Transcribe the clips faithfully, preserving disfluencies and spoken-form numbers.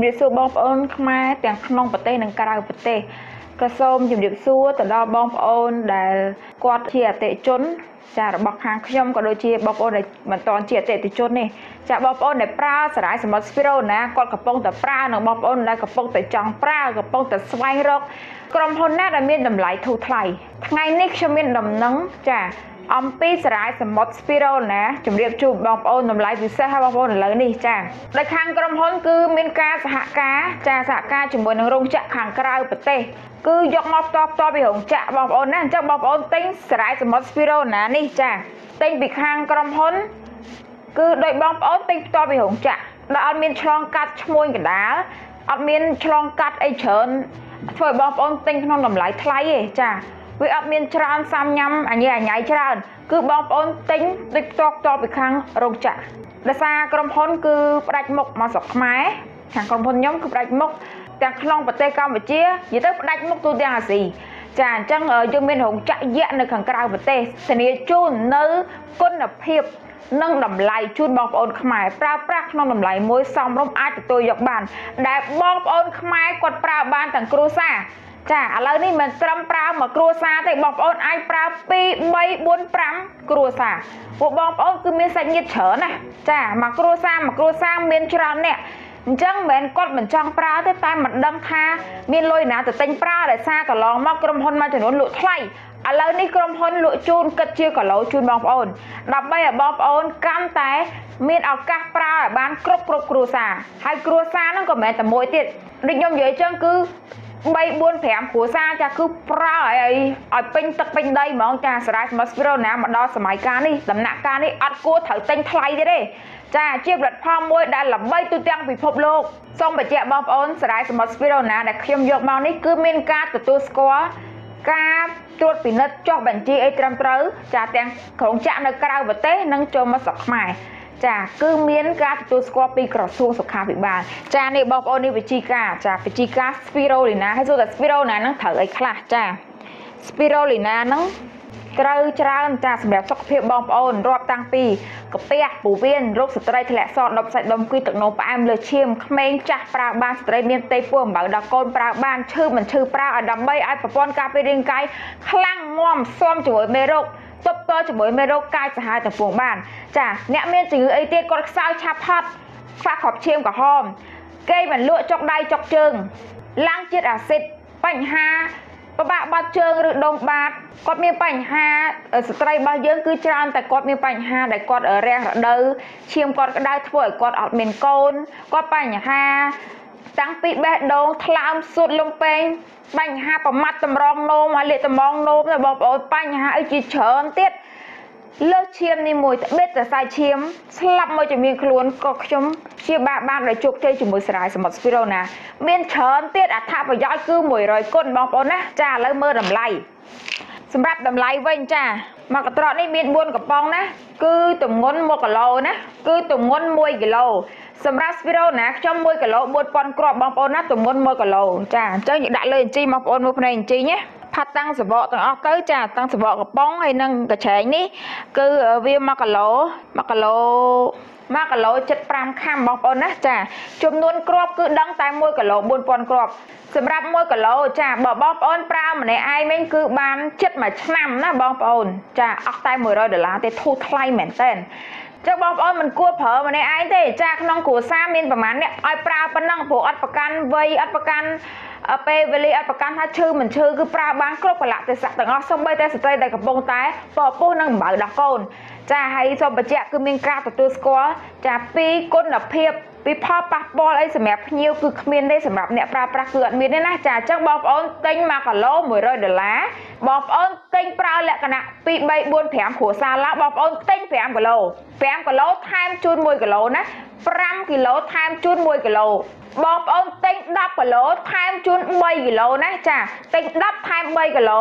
ជំរាបសួរបងប្អូនខ្មែរទាំងក្នុងប្រទេសនិងក្រៅប្រទេសក៏សូមជំរាបសួរទៅដល់បងប្អូនដែលគាត់ជាអតិថិជនចារបស់ខាងខ្ញុំក៏ដូចជាបងប្អូនដែលមិនតន់ជាអតិថិជននេះចាបងប្អូនដែលប្រើសារ៉ាយសមុទ្រ Spirona គាត់កំពុងតែប្រើនិងបងប្អូនដែលកំពុងតែចង់ប្រើកំពុងតែស្វែងរកក្រុមហ៊ុនណាដែលមានតម្លៃធូរថ្លៃថ្ងៃនេះខ្ញុំមានដំណឹងចាអំពីសារ៉ាយសមុទ្រ Spirona ជំរាបជូនបងប្អូនតម្លៃពិសេសឲ្យបងប្អូនឥឡូវនេះចាដោយខាងក្រុមហ៊ុនគឺមានការសហការចាសហការជាមួយនឹងរោងចក្រខាងក្រៅប្រទេសគឺយកមកផ្ទាល់ផ្ទាល់ពីរោងចក្របងប្អូនណាអញ្ចឹងបងប្អូនទិញសារ៉ាយសមុទ្រ Spirona នេះចាទិញពីខាងក្រុមហ៊ុនគឺដោយបងប្អូនទិញផ្ទាល់ពីរោងចក្រដែលអត់មានឆ្លងកាត់ឈ្មួញកណ្ដាលអត់មានឆ្លងកាត់អីច្រើនធ្វើឲ្យបងប្អូនទិញក្នុងតម្លៃថ្លៃទេចាវាអត់មានច្រើនសាំញ៉ាំអញអញ៉ៃច្រើនគឺបងប្អូនទិញដូចផ្ទាល់ផ្ទាល់ពីខាងរោងចក្រដោយសារក្រុមហ៊ុនគឺផ្ដាច់មុខមកស្រុកខ្មែរខាងក្រុមហ៊ុនខ្ញុំគឺផ្ដាច់មុខទាំងក្នុងប្រទេសកម្ពុជានិយាយទៅផ្ដាច់មុខទូទាំងអាស៊ីចាអញ្ចឹងយើងមានរោងចក្រយក្សនៅខាងក្រៅប្រទេសធានាជូននៅគុណភាពនិងតម្លៃជូនបងប្អូនខ្មែរប្រើប្រាស់ក្នុងតម្លៃមួយសមរម្យអាចទទួលយកបានដែលបងប្អូនខ្មែរគាត់ប្រើបានទាំងគ្រួសារចាឥឡូវនេះមិនត្រឹមប្រើមួយគ្រួសារទេបងប្អូនអាចប្រើពីរ បី បួន ប្រាំគ្រួសារពួកបងប្អូនគឺមានសាច់ញាតិច្រើនណាចាមួយគ្រួសារមួយគ្រួសារមានច្រើនអ្នកអញ្ចឹងមិនមែនគាត់មិនចង់ប្រើទេតែមិនដឹងថាមានលុយណាទៅទិញប្រើដោយសារកន្លងមកក្រុមហ៊ុនមួយចំនួនលក់ថ្លៃឥឡូវនេះក្រុមហ៊ុនលក់ជូនគិតជាគីឡូជូនបងប្អូនដើម្បីឲ្យបងប្អូនកាន់តែមានឱកាសប្រើឲ្យបានគ្រប់គ្រប់គ្រួសារហើយគ្រួសារហ្នឹងក៏មិនមែនតែមួយទៀតដូចខ្ញុំនិយាយអញ្ចឹងគឺបី បួន ប្រាំគ្រួសារចាគឺប្រើឲ្យឲ្យពេញទឹកពេញដីហ្មងចាសារ៉ាយសមុទ្រ Spirona មកដល់សម័យកាលនេះដំណាក់កាលនេះអត់គួរត្រូវទិញថ្លៃទៀតទេចាជាផលិតផលមួយដែលល្បីទូទាំងពិភពលោកសូមបញ្ជាក់បងប្អូនសារ៉ាយសមុទ្រ Spirona ដែលខ្ញុំយកមកនេះគឺមានការទទួលស្គាល់ការត្រួតពិនិត្យចុះបញ្ជីអីត្រឹមត្រូវចាទាំងក្រុងចាក់នៅក្រៅប្រទេសនិងចូលមកស្រុកខ្មែរចាគឺមានការទទួលស្គាល់ពីក្រសួងសុខាភិបាលចានេះបងប្អូននេះវិជីការចាវិជីការ Spirulina ហើយសួរថា Spirulina ហ្នឹងត្រូវអីខ្លះចា Spirulina ហ្នឹងត្រូវច្រើនចាសម្រាប់សុខភាពបងប្អូនរាប់តាំងពីកាពះពោះវៀនរោគស្ត្រីធ្លាក់សដុបសាច់ដុំគួយទឹកនោមផ្អែមលើឈាមក្មេងចាស់ប្រើបានស្ត្រីមានផ្ទៃពោះអំបៅដល់កូនប្រើបានឈឺមិនឈឺប្រើឲ្យដើម្បីឲ្យប្រព័ន្ធការពាររាងកាយខ្លាំងមាំស៊ាំជាមួយមេរោគទប់ទល់ជាមួយមេរោគកាយសាហាវទាំងពួងបានចាអ្នកមានជំងឺអីទៀតគាត់ខ្សោយឆាប់ហត់ខ្វះគ្រាប់ឈាមក្រហមគេមិនលក់ចុកដៃចុកជើងឡើងជាតិអាស៊ីតបញ្ហាពិបាកបាត់ជើងឬដងបាតគាត់មានបញ្ហាស្ត្រីរបស់យើងគឺច្រើនតែគាត់មានបញ្ហាដែលគាត់រាំងរដូវឈាមគាត់ក្តៅធ្វើឲ្យគាត់អត់មានកូនគាត់បញ្ហាតាំងពីបេះដូងថ្លើមសួតលំពេងបញ្ហាប្រមាត់តម្រងនោមហើយលាកត្មងនោមទៅបងប្អូនបញ្ហាអីជាច្រើនទៀតលើសឈាមនេះមួយត្បិតតែសាយឈាមស្លាប់មួយជំនាញខ្លួនក៏ខ្ញុំជាបាបានដោយជោគជ័យជាមួយសារ៉ាយសមុទ្រ Spirona មានច្រើនទៀតអត្ថប្រយោជន៍គឺមួយរយគុណបងប្អូនណាចាឥឡូវមើលតម្លៃសម្រាប់តម្លៃវិញចាមកកន្ត្រកនេះមានបួនកំប៉ុងណាគឺទម្ងន់មួយគីឡូណាគឺទម្ងន់មួយគីឡូសម្រាប់ Spirona ខ្ញុំមួយគីឡូបួនពាន់គ្រាប់បងប្អូនណាទម្ងន់មួយគីឡូចាអញ្ចឹងយើងដាក់លើអញ្ជីបងប្អូនមើលភ្នែកអញ្ជីណាផាត់តាំងសបកទាំងអស់ទៅចាតាំងសបកកំប៉ុងហើយនឹងកញ្ឆែងនេះគឺវាមួយគីឡូមួយគីឡូមួយគីឡូជិតប្រាំខាំបងប្អូនណាចាចំនួនគ្រាប់គឺដឹងតែមួយគីឡូបួនពាន់គ្រាប់សម្រាប់មួយគីឡូចាបើបងប្អូនប្រើម្នាក់ឯងវិញគឺបានជិតមួយឆ្នាំណាបងប្អូនចាអស់តែមួយរយដុល្លារទេធូរថ្លៃមែនតើចឹងបងប្អូនមិនគួរប្រើម្នាក់ឯងទេចាក្នុងគ្រួសារមានប្រហែលអ្នកឲ្យប្រើប៉ុណ្ណឹងព្រោះអត់ប្រកាន់វ័យអត់ប្រកាន់ពេលវេលាអត់ប្រកាន់ថាឈឺមិនឈឺគឺប្រើបានគ្រប់កលៈទេសៈទាំងអស់សូម្បីតែស្ត្រីដែលកំពុងតែពពុះនិងអំបៅដល់កូនចាហើយសូមបញ្ជាក់គឺមានការទទួលស្គាល់ចាពីគុណភាពពីផលប៉ះពាល់អីសម្រាប់ភ្ញៀវគឺគ្មានទេសម្រាប់អ្នកប្រើប្រាស់គឺអត់មានទេណាចាអញ្ចឹងបងប្អូនទិញមួយគីឡូមួយរយដុល្លារបងប្អូនទិញប្រើលក្ខណៈពីរ បី បួន ប្រាំគ្រួសារឡើងបងប្អូនទិញប្រាំគីឡូប្រាំគីឡូថែមជូនមួយគីឡូណាប្រាំគីឡូថែមជូនមួយគីឡូបងប្អូនទិញដប់គីឡូថែមជូនបីគីឡូណាចាទិញដប់ថែមបីគីឡូ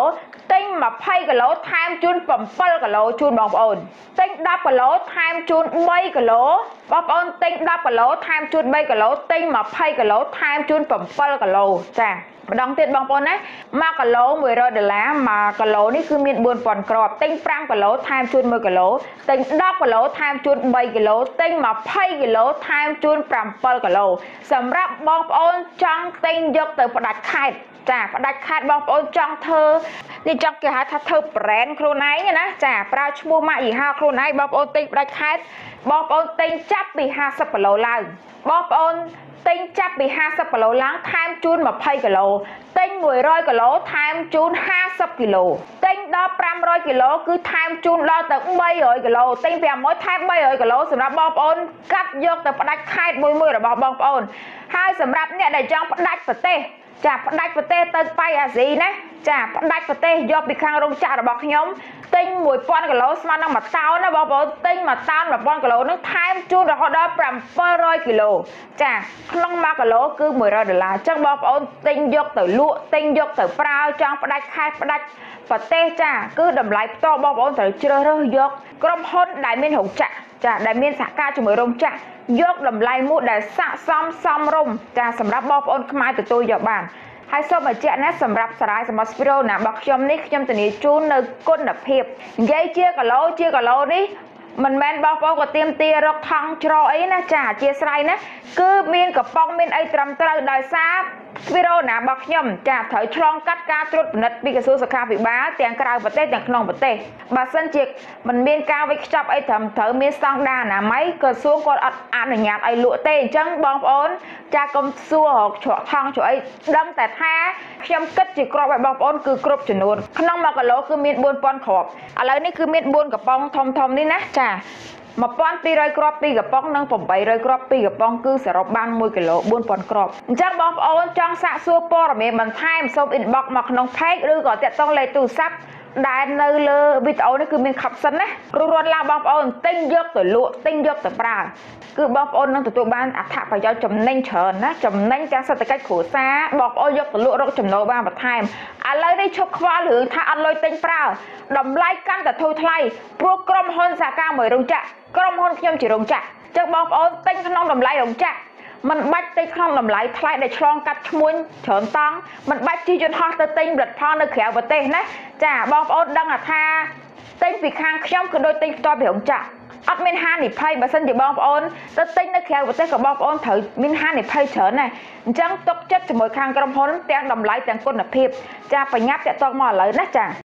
ទិញยี่สิบគីឡូថែមជូនเจ็ดគីឡូជូនបងប្អូនទិញสิบគីឡូថែមជូន3គីឡូបងប្អូនទិញสิบគីឡូថែមជូន3គីឡូទិញยี่สิบគីឡូថែមជូនเจ็ดគីឡូចាម្ដងទៀតបងប្អូនណាមួយគីឡូមួយរយដុល្លារមួយគីឡូនេះគឺមានbốnពាន់គ្រាប់ទិញ5គីឡូថែមជូនមួយគីឡូទិញ10គីឡូថែមជូន3គីឡូទិញยี่สิบគីឡូថែមជូនเจ็ดគីឡូសម្រាប់បងប្អូនចង់ទិញយកទៅផ្ដាច់ខេត្តចាផ្ដាច់ខេត្តបងប្អូនចង់ធ្វើនេះចង់គេហៅថាធ្វើ brand ខ្លួនឯងណាចាប្រើឈ្មោះម៉ាកយីហោខ្លួនឯងបងប្អូនទិញផ្ដាច់ខេត្តបងប្អូនទិញចាប់ពីห้าสิบគីឡូឡើងបងប្អូនទិញចាប់ពីห้าสิบគីឡូឡើងថែមជូនยี่สิบគីឡូទិញមួយរយគីឡូថែមជូនห้าสิบគីឡូទិញដល់ห้าร้อยគីឡូគឺថែមជូនដល់ទៅ三百គីឡូទិញห้าร้อยថែម三百គីឡូសម្រាប់បងប្អូនកាត់យកទៅផ្ដាច់ខេត្តមួយមួយរបស់បងប្អូនហើយសម្រាប់អ្នកដែលចង់ផ្ដាច់ប្រទេសចាផ្ដាច់ប្រទេសទៅប៉ៃអាស៊ីណាចាផ្ដាច់ប្រទេសយកពីខាងរោងចក្ររបស់ខ្ញុំទិញមួយពាន់គីឡូស្មើនឹងមួយតោនណាបងប្អូនទិញមួយតោនមួយពាន់គីឡូនឹងថែមជូនរហូតដល់เจ็ดร้อยគីឡូចាក្នុងមួយគីឡូគឺមួយរយដុល្លារអញ្ចឹងបងប្អូនទិញយកទៅលក់ទិញយកទៅប្រើចង់ផ្ដាច់ខេត្តផ្ដាច់ប្រទេសចាគឺតម្លៃផ្ទាល់បងប្អូនត្រូវជ្រើសរើសយកក្រុមហ៊ុនដែលមានរោងចក្រចាដែលមានសហការជាមួយរោងចក្រយកតម្លៃមួយដែលស័ក្តិសមសមរម្យចាសម្រាប់បងប្អូនខ្មែរទទួលយកបានហើយសូមបញ្ជាក់ណាសម្រាប់សារាយសមុទ្រស្ពីរូណារបស់ខ្ញុំនេះខ្ញុំធានាជូននៅគុណភាពនិយាយជាគីឡូជាគីឡូនេះមិនមែនបងប្អូនក៏ទៀមទារកថងច្រកអីណាចាអធិស្ឋានណាគឺមានកំប៉ុងមានអីត្រឹមត្រូវដោយសារស្ពីរូណារបស់ខ្ញុំចាត្រូវឆ្លងកាត់ការត្រួតពិនិត្យពីក្រសួងសុខាភិបាលទាំងក្រៅប្រទេសទាំងក្នុងប្រទេសបើសិនជាមិនមានការវេចខ្ចប់អីត្រឹមត្រូវមានស្តង់ដារអនាម័យក្រសួងគាត់អត់អនុញ្ញាតឲ្យលក់ទេអញ្ចឹងបងប្អូនចាកុំសួររកច្រកថងច្រកអីដឹងតែថាខ្ញុំគិតជាគ្រាប់ឲ្យបងប្អូនគឺគ្រប់ចំនួនក្នុងមួយគីឡូគឺមានbốnពាន់គ្រាប់ឥឡូវនេះគឺមានbốnកំប៉ុងធំធំនេះណាចាmột nghìn hai trămគ្រាប់ពីរកំប៉ុងនិងeight hundredគ្រាប់ពីរកំប៉ុងគឺសរុបបានមួយគីឡូbốnពាន់គ្រាប់អញ្ចឹងបងប្អូនចង់សាកសួរព័ត៌មានបន្ថែមសូម inbox មកក្នុង page ឬក៏តាក់ទងលេខទូរស័ព្ទដែលនៅលើវីដេអូនេះគឺមាន caption ណារួចរាល់ឡើងបងប្អូនទិញយកទៅលក់ទិញយកទៅប្រើគឺបងប្អូននឹងទទួលបានអត្ថប្រយោជន៍ចំណេញច្រើនណាចំណេញទាំងសេដ្ឋកិច្ចគ្រួសារបងប្អូនយកទៅលក់រកចំណូលបានបន្ថែមឥឡូវនេះឈប់ខ្វល់រឿងថាអត់លុយទិញប្រើតម្លៃកាន់តែធូរថ្លៃព្រោះក្រុមហ៊ុនសហការមួយរោងចក្រក្រុមហ៊ុនខ្ញុំជារោងចក្រអញ្ចឹងបងប្អូនទិញក្នុងតម្លៃរោងចក្រមិនបាច់ទិញក្នុងតម្លៃថ្លៃដែលឆ្លងកាត់ឈ្មួញច្រើនតង់មិនបាច់ជិះយន្តហោះទៅទិញផលិតផលនៅក្រៅប្រទេសណាចាបងប្អូនដឹងថាទិញពីខាងខ្ញុំគឺដូចទិញផ្ទាល់ពីរោងចក្រអត់មានហានិភ័យបើសិនជាបងប្អូនទៅទិញនៅក្រៅប្រទេសក៏បងប្អូនត្រូវមានហានិភ័យច្រើនដែរអញ្ចឹងទុកចិត្តជាមួយខាងក្រុមហ៊ុនទាំងតម្លៃទាំងគុណភាពចាប្រញាប់តាក់ទងមកឥឡូវណាចា